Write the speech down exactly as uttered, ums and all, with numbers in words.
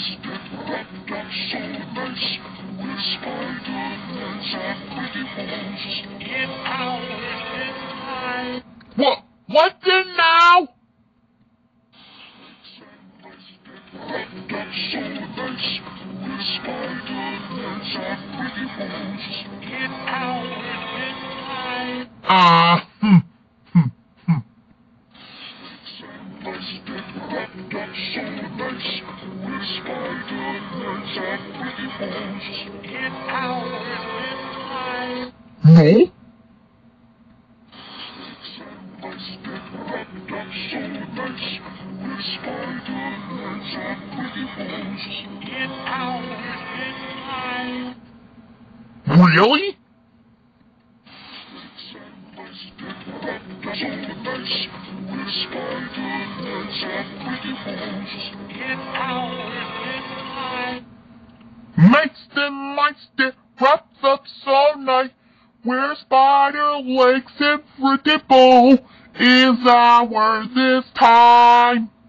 What? What then now? Ah, uh, hmm, hmm, hmm. No? Really? Meister, Meister, wraps up so nice, where spider legs and pretty bow is ours this time.